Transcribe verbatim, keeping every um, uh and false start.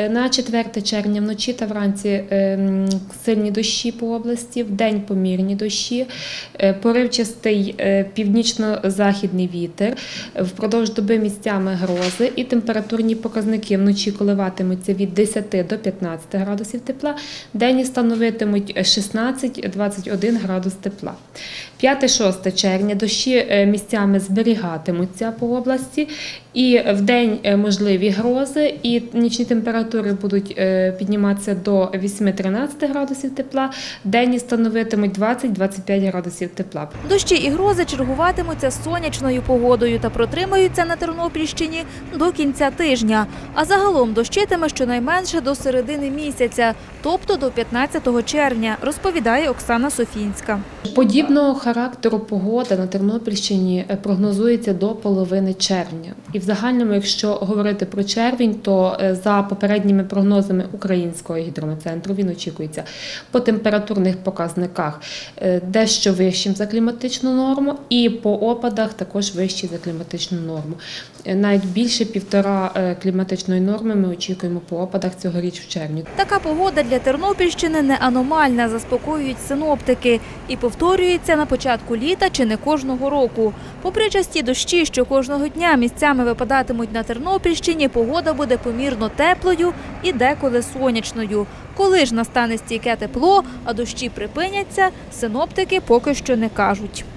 На четверте червня вночі та вранці сильні дощі по області, вдень помірні дощі, поривчастий північно-західний вітер, впродовж доби місцями грози і температурні показники вночі коливатимуться від десяти до п'ятнадцяти градусів тепла, вдень становитимуть шістнадцять - двадцять один градус тепла. п'яте-шосте червня дощі місцями зберігатимуться по області, і вдень можливі грози, і нічні температури будуть підніматися до вісьми - тринадцяти градусів тепла, вдень становитимуть двадцять - двадцять п'ять градусів тепла. Дощі і грози чергуватимуться з сонячною погодою та протримаються на Тернопільщині до кінця тижня. А загалом дощитиме щонайменше до середини місяця, тобто до п'ятнадцятого червня, розповідає Оксана Софінська. Подібного характеру погода на Тернопільщині прогнозується до половини червня. І в загальному, якщо говорити про червень, то за попередніми прогнозами Українського гідрометцентру він очікується по температурних показниках дещо вищим за кліматичну норму, і по опадах також вищий за кліматичну норму. Навіть більше півтора кліматичної норми ми очікуємо по опадах цьогоріч в червні. Така погода для Тернопільщини не аномальна, заспокоюють синоптики. І повторюється на початку літа чи не кожного року. Попри часті дощі, що кожного дня місцями випадатимуть на Тернопільщині, погода буде помірно теплою і деколи сонячною. Коли ж настане стійке тепло, а дощі припиняться, синоптики поки що не кажуть.